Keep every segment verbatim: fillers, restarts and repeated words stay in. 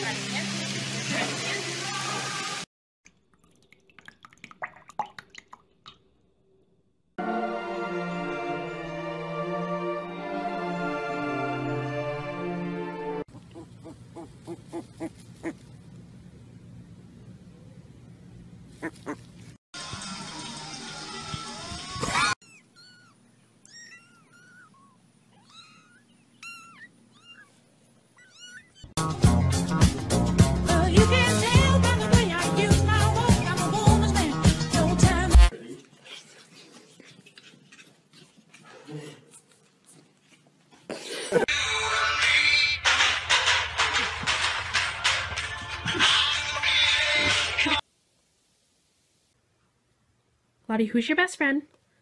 Lottie, who's your best friend?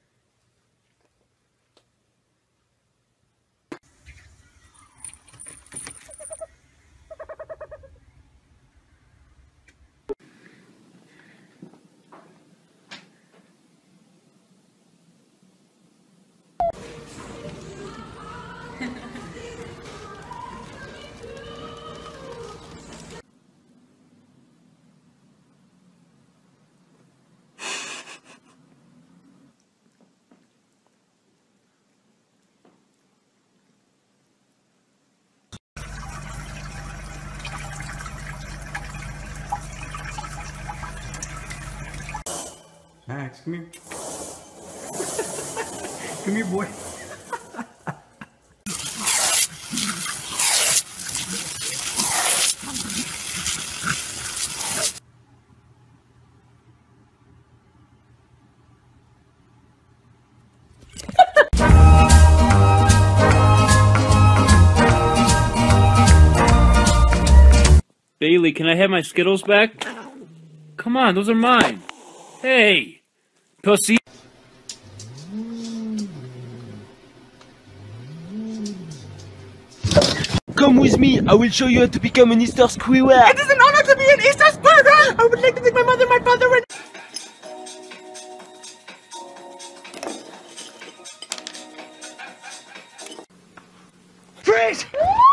Max, come here. Come here, boy. Bailey, can I have my Skittles back? Come on, those are mine. Hey, pussy. Come with me, I will show you how to become an Easter Squidward. It is an honor to be an Easter Squidward. I would like to thank my mother, my father, and... Freeze!